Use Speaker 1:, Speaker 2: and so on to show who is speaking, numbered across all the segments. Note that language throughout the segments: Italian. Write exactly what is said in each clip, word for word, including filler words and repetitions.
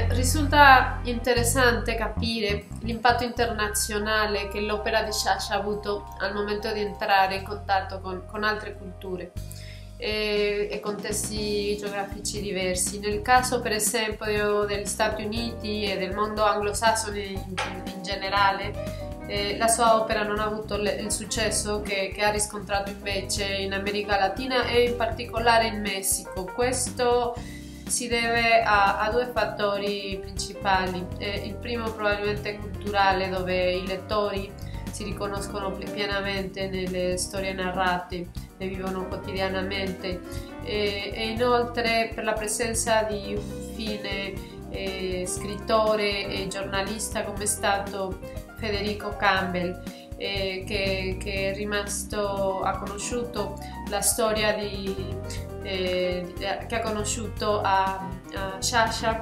Speaker 1: risulta interessante capire l'impatto internazionale che l'opera di Sciascia ha avuto al momento di entrare in contatto con, con altre culture e, e contesti geografici diversi. Nel caso per esempio degli Stati Uniti e del mondo anglosassone in, in, in generale, eh, la sua opera non ha avuto le, il successo che, che ha riscontrato invece in America Latina e in particolare in Messico. Questo si deve a, a due fattori principali. Eh, il primo probabilmente culturale, dove i lettori si riconoscono pienamente nelle storie narrate, le vivono quotidianamente, e, e inoltre per la presenza di un fine eh, scrittore e giornalista come è stato Federico Campbell, eh, che, che è rimasto, ha conosciuto la storia di Eh, che ha conosciuto a, a Sciascia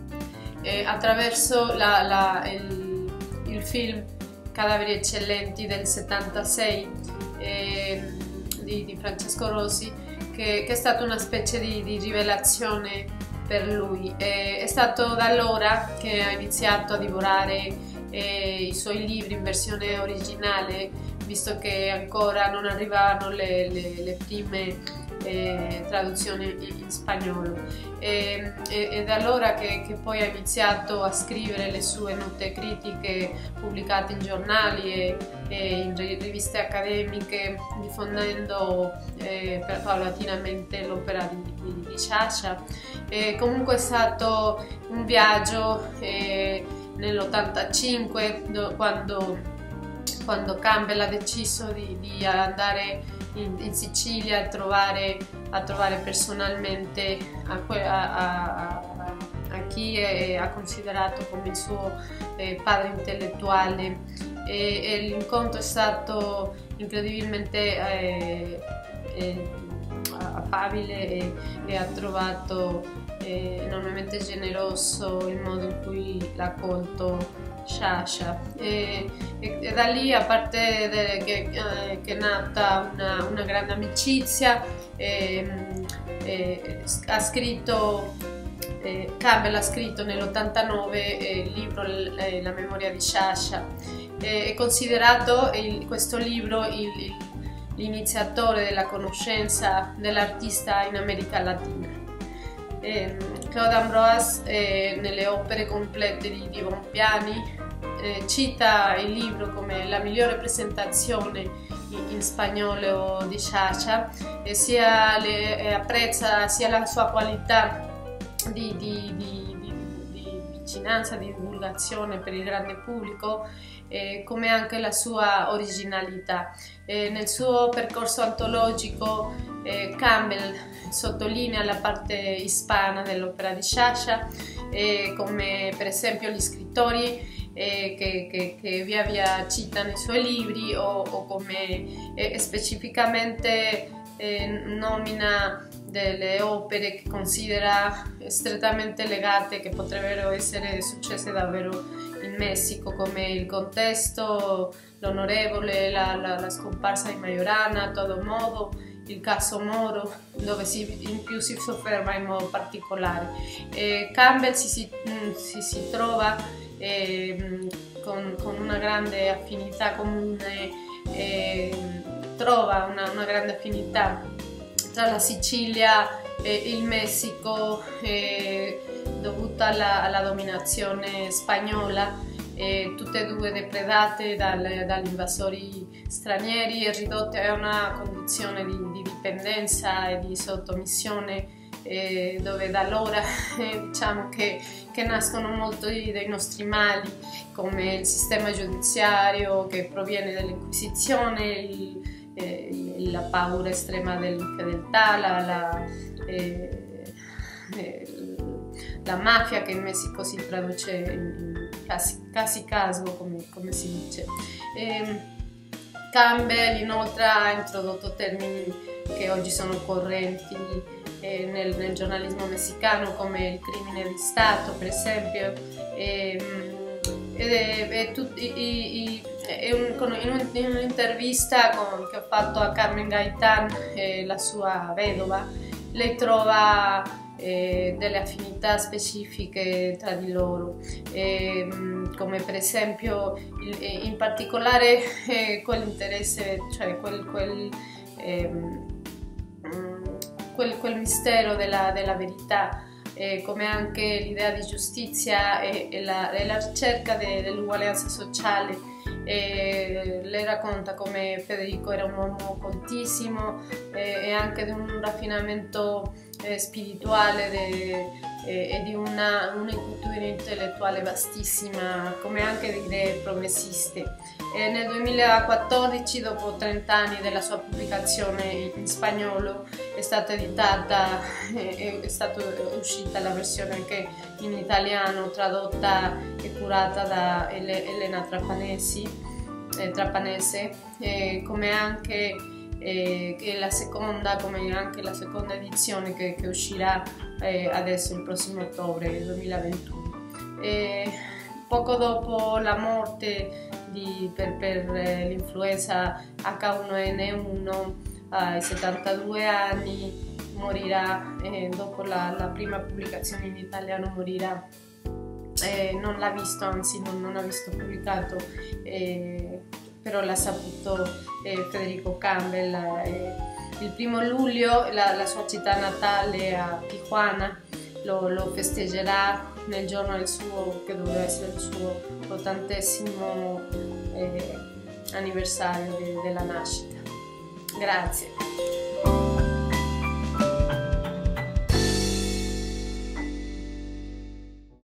Speaker 1: eh, attraverso la, la, il, il film Cadaveri Eccellenti del settantasei eh, di, di Francesco Rosi, che, che è stata una specie di, di rivelazione per lui. E, è stato da allora che ha iniziato a divorare eh, i suoi libri in versione originale, visto che ancora non arrivavano le, le, le prime Eh, traduzione in spagnolo, e, e, ed è allora che, che poi ha iniziato a scrivere le sue note critiche pubblicate in giornali e, e in riviste accademiche, diffondendo eh, paulatinamente l'opera di, di, di Sciascia. E comunque è stato un viaggio eh, nell'ottantacinque, quando, quando Campbell ha deciso di, di andare In, in Sicilia a trovare, a trovare personalmente a, a, a, a chi è, ha considerato come il suo eh, padre intellettuale, e, e l'incontro è stato incredibilmente eh, eh, affabile e, e ha trovato eh, enormemente generoso il modo in cui l'ha accolto Sciascia, e, e, e da lì, a parte de, che, eh, che è nata una, una grande amicizia, e, e, ha scritto eh, Campbell ha scritto nell'ottantanove eh, il libro eh, La memoria di Sciascia. Eh, è considerato il, questo libro l'iniziatore della conoscenza dell'artista in America Latina. Eh, Claude Ambroise eh, nelle opere complete di, di Bompiani eh, cita il libro come la migliore presentazione in, in spagnolo di Sciascia, e sia le, eh, apprezza sia la sua qualità di, di, di, di, di vicinanza, di divulgazione per il grande pubblico, eh, come anche la sua originalità. Eh, nel suo percorso antologico eh, Campbell sottolinea la parte ispana dell'opera di Sciascia, eh, come per esempio gli scrittori eh, che, che, che via via citano i suoi libri, o, o come eh, specificamente eh, nomina delle opere che considera strettamente legate, che potrebbero essere successe davvero in Messico, come Il contesto, L'onorevole, la, la, la scomparsa di Majorana, A todo modo, Il caso Moro, dove si, in più si sofferma in modo particolare. E Campbell si, si, si, si trova eh, con, con una grande affinità comune, eh, trova una, una grande affinità tra la Sicilia e il Messico, eh, dovuta alla, alla dominazione spagnola, eh, tutte e due depredate dal, dagli invasori stranieri e ridotte a una condizione di, di dipendenza e di sottomissione, eh, dove da allora eh, diciamo che, che nascono molti dei nostri mali, come il sistema giudiziario che proviene dall'Inquisizione, il, eh, la paura estrema dell'infedeltà, la, la, eh, eh, la mafia, che in Messico si traduce in casi, casi caso, come, come si dice. E Campbell inoltre ha introdotto termini che oggi sono correnti eh, nel, nel giornalismo messicano, come il crimine di Stato, per esempio. E, ed è, è, tut, i, i, è un, in, un, in un'intervista con, che ho fatto a Carmen Gaitán, eh, la sua vedova, lei trova eh, delle affinità specifiche tra di loro, eh, come per esempio il, in particolare eh, quell'interesse, cioè quel, quel, eh, quel, quel mistero della, della verità, eh, come anche l'idea di giustizia e, e, la, e la ricerca de, dell'uguaglianza sociale. E lei racconta come Federico era un uomo coltissimo eh, e anche di un raffinamento eh, spirituale de, eh, e di una, un'incultura intellettuale vastissima, come anche di idee progressiste. E nel duemilaquattordici, dopo trenta anni dalla sua pubblicazione in spagnolo, è stata editata, è, è stata uscita la versione anche in italiano, tradotta e curata da Elena Trapanesi, eh, Trapanese, eh, come anche eh, che la seconda, come anche la seconda edizione che, che uscirà eh, adesso il prossimo ottobre duemilaventuno. E poco dopo la morte di, per, per eh, l'influenza acca uno enne uno ai settantadue anni, morirà, eh, dopo la, la prima pubblicazione in italiano morirà. Eh, non l'ha visto, anzi non, non ha visto pubblicato, eh, però l'ha saputo eh, Federico Campbell. Eh, il primo luglio la, la sua città natale a Tijuana lo, lo festeggerà nel giorno del suo, che doveva essere il suo ottantesimo eh, anniversario de, della nascita. Grazie.